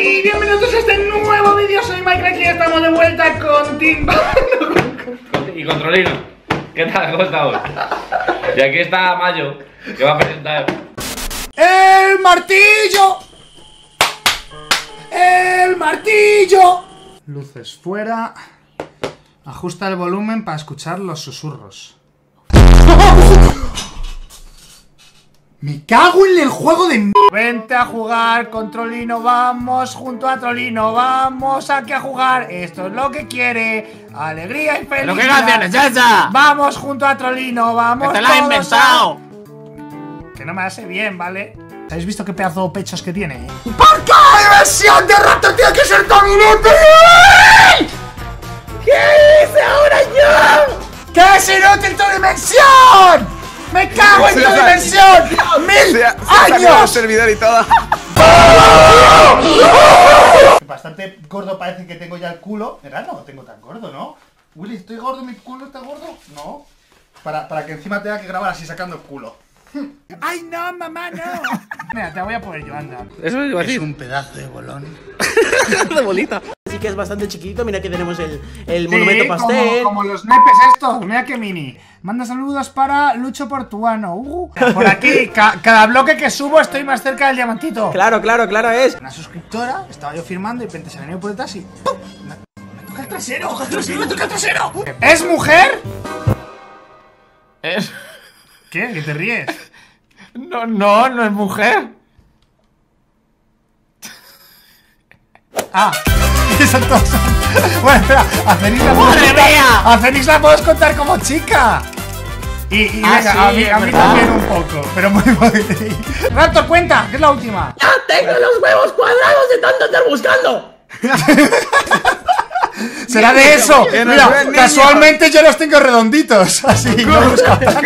y bienvenidos a este nuevo vídeo. Soy Minecraft y estamos de vuelta con Team y Controlino. ¿Qué tal? ¿Cómo estamos? Y aquí está Mayo, que va a presentar ¡El martillo! ¡El martillo! Luces fuera. Ajusta el volumen para escuchar los susurros. ¡Me cago en el juego de... Vente a jugar con Trolino, vamos junto a Trolino, vamos aquí a jugar. Esto es lo que quiere, alegría y felicidad. ¿Pero qué canción es esa? Vamos junto a Trolino, vamos. ¡Que te la has inventado! Que no me hace bien, ¿vale? ¿Habéis visto qué pedazo de pechos que tiene? ¿Por qué la versión de Raptor tiene que ser tan inútil? ¿Qué hice ahora yo? ¿Qué es inútil tu dimensión? ¡Me cago en tu dimensión! ¡1000 años! El servidor y todo. Bastante gordo parece que tengo ya el culo. ¿Verdad? No lo tengo tan gordo, ¿no? Willy, ¿estoy gordo? ¿Mi culo está gordo? No. Para que encima tenga que grabar así sacando el culo. ¡Ay, no, mamá, no! Mira, te voy a poner yo, anda. Eso me iba a decir. Es un pedazo de bolón. De bolita. Así que es bastante chiquito, mira que tenemos el monumento pastel. Como los nepes estos, mira que mini. Manda saludos para Lucho Portuano. Por aquí, cada bloque que subo estoy más cerca del diamantito. Claro es. Una suscriptora, estaba yo firmando y de repente se venía por detrás y ¡pum! Me toca el trasero, me toca el trasero. ¿Es mujer? Es... ¿Qué? ¿Qué te ríes? No es mujer. Ah, son todos. Bueno, espera, a Cenix la ¡Madre mía! A Cenix la podemos contar como chica. Y venga, sí, a mí también un poco, pero muy Raptor, cuenta, que es la última. ¡Ya tengo los huevos cuadrados de tanto estar buscando! Será de eso. Que no Mira, ven casualmente yo los tengo redonditos. Así, no busco tanto.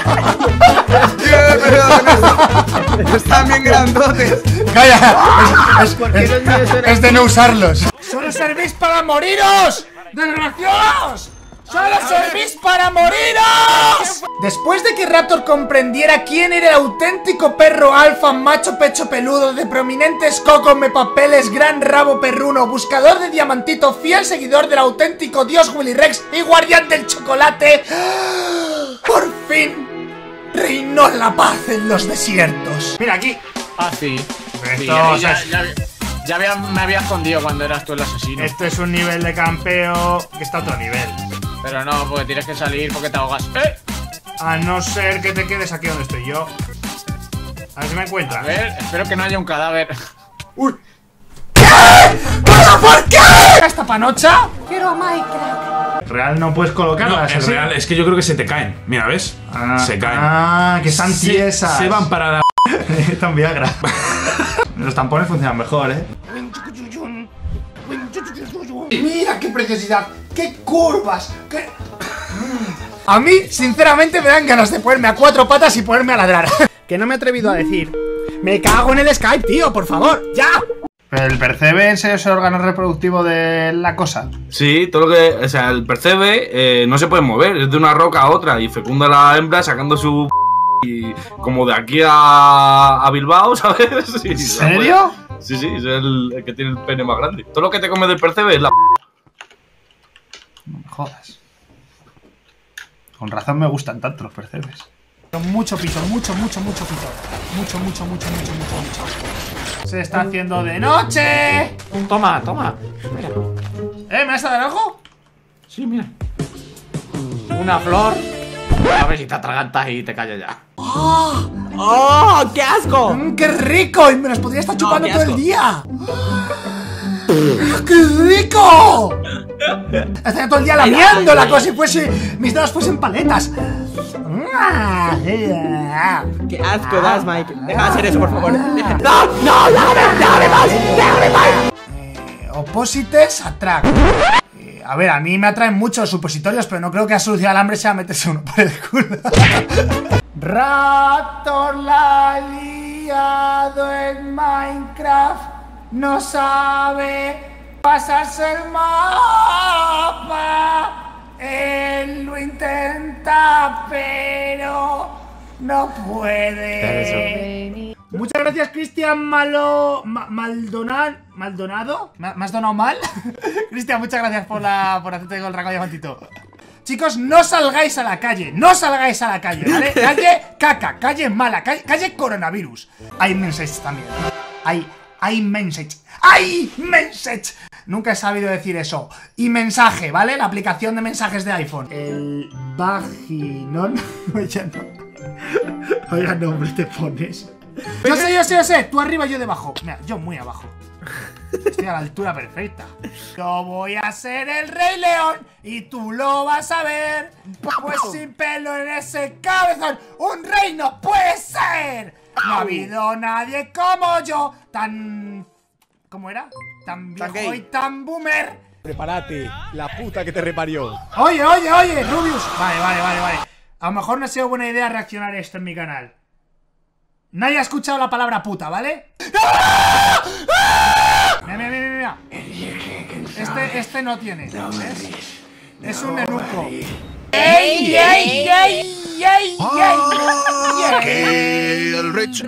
Están bien grandotes. Calla, es de no usarlos. ¡Solo servís para moriros! ¡Desgraciados! ¡Solo servís para moriros! Después de que Raptor comprendiera quién era el auténtico perro alfa, macho pecho peludo, de prominentes cocos me papeles, gran rabo perruno, buscador de diamantito, fiel seguidor del auténtico dios Willy Rex y guardián del chocolate, por fin reinó la paz en los desiertos. Mira aquí. Ah, sí. Esto, me había escondido cuando eras tú el asesino. esto es un nivel de campeo que está a otro nivel. Pero no, porque tienes que salir porque te ahogas. A no ser que te quedes aquí donde estoy yo. A ver si me A encuentras. ver, espero que no haya un cadáver. ¡Uy! ¿Qué? ¿Pero por qué? ¿Esta panocha? Quiero Minecraft. Real no puedes colocarlas. No, en real es que yo creo que se te caen. Mira, ¿ves? Se caen. Ah, que están tiesas. Se van para la... Están Viagra. Los tampones funcionan mejor, ¿eh? Mira qué preciosidad, qué curvas, qué... A mí, sinceramente, me dan ganas de ponerme a cuatro patas y ponerme a ladrar. Que no me he atrevido a decir. Me cago en el Skype, tío, por favor, ya. ¿El percebe en serio es el órgano reproductivo de la cosa? Sí, todo lo que. O sea, el percebe no se puede mover, es de una roca a otra y fecunda la hembra sacando su. Y como de aquí a Bilbao, ¿sabes? Sí, ¿En serio? Sí, es el que tiene el pene más grande. Todo lo que te come del percebe es la. No me jodas. Con razón me gustan tanto los percebes. Mucho pito, mucho pito. Mucho. Se está haciendo de noche. Toma. Mira. ¿Me vas a dar algo? Sí, mira. Una flor. A ver si te atragantas y te callas ya. ¡Oh! ¡Qué asco! ¡Qué rico! Y me las podría estar chupando qué todo el asco. día. ¡Qué rico! Estaría todo el día lamiéndola como si fuese... mis dedos fuesen paletas. ¡Qué asco das, Mike! Deja de hacer eso, por favor. ¡No! ¡Déjame más! Opposites attract. A ver, a mí me atraen mucho los supositorios, pero no creo que a solucionar el hambre sea meterse uno por el culo. Raptor la ha liado en Minecraft. No sabe pasarse el mapa. Él lo intenta, pero no puede. Muchas gracias, Cristian Maldonado. ¿Me has donado mal? Cristian, muchas gracias por hacerte con el rango diamantito. Chicos, no salgáis a la calle. No salgáis a la calle, ¿vale? Calle caca, calle mala, calle coronavirus. Hay mensajes también. Hay mensajes. ¡Hay mensajes! Nunca he sabido decir eso. Y mensaje, ¿vale? La aplicación de mensajes de iPhone. El vaginón. Vaya nombre te pones. Yo sé. Tú arriba, yo debajo. Mira, yo muy abajo. Estoy a la altura perfecta. Yo voy a ser el Rey León y tú lo vas a ver. Pues sin pelo en ese cabezón, un rey no puede ser. No ha habido nadie como yo, tan... ¿Cómo era? Tan viejo y tan boomer. Prepárate, la puta que te reparió. Oye, Rubius. Vale. A lo mejor no ha sido buena idea reaccionar esto en mi canal. Nadie ha escuchado la palabra puta, ¿vale? Mira. Este no tiene. ¿Ves? Es un nenuco. ¡Ey! El Rich.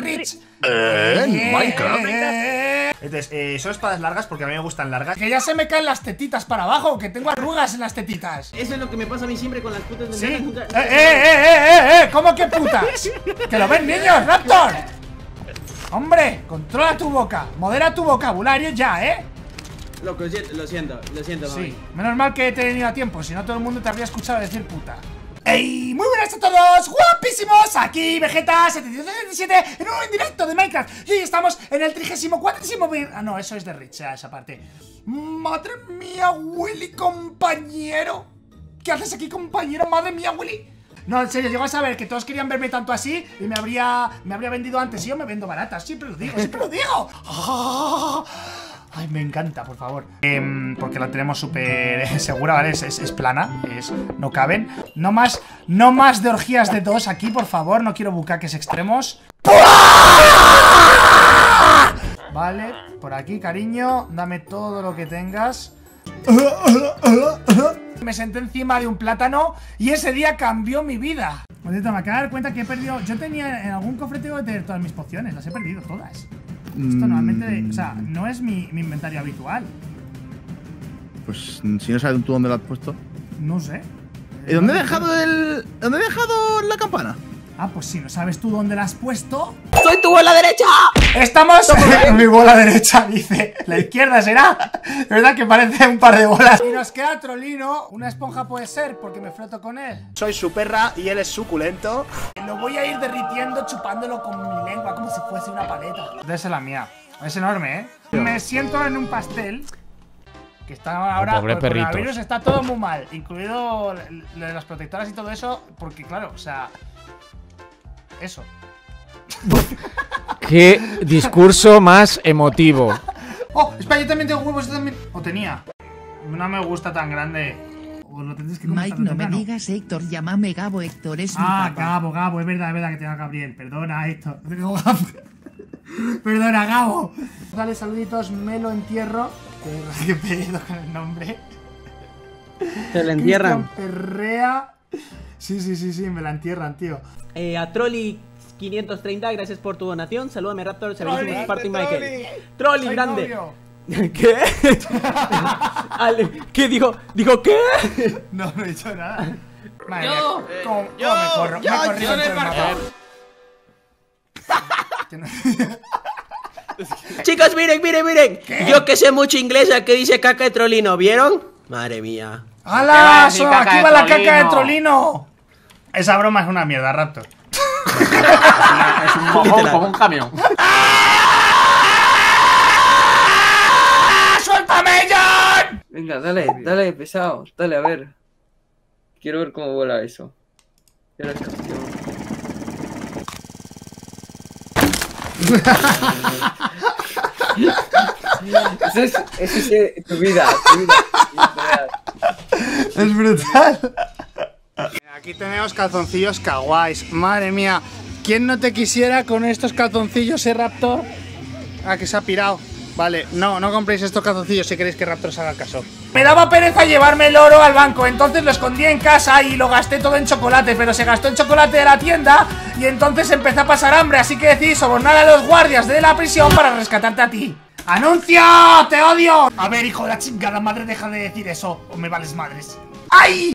Minecraft. Entonces, son espadas largas porque a mí me gustan largas. Que ya se me caen las tetitas para abajo, que tengo arrugas en las tetitas. Eso es lo que me pasa a mí siempre con las putas de ¿Sí? ¿Cómo que putas? ¡Que lo ven, niños, Raptor! Hombre, controla tu boca, modera tu vocabulario ya, Loco, lo siento, Sí, mami. menos mal que he tenido a tiempo, si no todo el mundo te habría escuchado decir puta. ¡Ey! Muy buenas a todos, guapísimos, aquí Vegeta7277 en un directo de Minecraft. Y hoy estamos en el 34º... Ah, no, eso es de Rich, esa parte. Madre mía, Willy, compañero. ¿Qué haces aquí, compañero? Madre mía, Willy. No, en serio, llego a saber que todos querían verme tanto así y me habría vendido antes. Y yo me vendo baratas, siempre lo digo. Ay, me encanta, por favor. Porque la tenemos súper segura, ¿vale? Es plana, no caben. No más de orgías de dos aquí, por favor. No quiero bucaques extremos. Vale, por aquí, cariño. Dame todo lo que tengas. Me senté encima de un plátano y ese día cambió mi vida. Maldita, me acabo de dar cuenta que he perdido. Yo tenía en algún cofre, tengo que tener todas mis pociones. Las he perdido todas. Esto normalmente, o sea, no es mi inventario habitual. Pues si no sabes tú dónde lo has puesto. No sé. ¿Dónde he dejado ¿Dónde he dejado la campana? Ah, pues si no sabes tú dónde la has puesto. ¡Soy tu bola derecha! Estamos en mi bola derecha, dice. La izquierda será. ¿Verdad que parece un par de bolas? Y nos queda Trollino. Una esponja puede ser, porque me froto con él. Soy su perra y él es suculento. Lo voy a ir derritiendo, chupándolo con mi lengua, como si fuese una paleta. Dese la mía. Es enorme, Me siento en un pastel. Que está ahora, pobre el coronavirus perritos. está todo muy mal. Incluido lo de las protectoras y todo eso. Porque claro, o sea... Eso. Qué discurso más emotivo. Oh, espera, yo también tengo huevos, yo también... O tenía. No me gusta tan grande. O lo tendréis que comer Mike, tarde o no me temprano. digas Héctor, llámame Gabo, Héctor es mi Ah, papá. Gabo, es verdad que tengo a Gabriel. Perdona, Héctor. Perdona, Gabo. Dale saluditos, me lo entierro. Qué pedo con el nombre. ¿Te la entierran? Cristian Perrea. Sí, me la entierran, tío. A Trolli 530, gracias por tu donación. Salúdame, Raptor, servicio por parte de Michael. Trolli, Soy grande. novio. ¿Qué? ¿Qué dijo? ¿Dijo qué? No he dicho nada. Madre mía, ¿cómo me corro? Me he corrido entre el mapa. Chicos, miren. Yo que sé mucho inglés, ¿a qué dice caca de Trollino? ¿Vieron? Madre mía. ¡Hala! ¿Qué va a decir caca ¡Aquí de va la caca de Trollino? Trollino! Esa broma es una mierda, Raptor. Es un mojón como un camión. ¡Suéltame, John! Venga, dale, pesado. Dale, a ver. Quiero ver cómo vuela eso. Ya la canción. Eso es tu vida. Es brutal. Aquí tenemos calzoncillos kawaiis. Madre mía, ¿quién no te quisiera con estos calzoncillos, Raptor? Ah, que se ha pirado. Vale, no compréis estos calzoncillos si queréis que Raptor os haga caso. Me daba pereza llevarme el oro al banco, entonces lo escondí en casa y lo gasté todo en chocolate, pero se gastó en chocolate de la tienda y entonces empecé a pasar hambre, así que decidí sobornar a los guardias de la prisión para rescatarte a ti. ¡Anuncio! ¡Te odio! A ver, hijo de la chingada madre, deja de decir eso, o me vales madres. ¡Ay!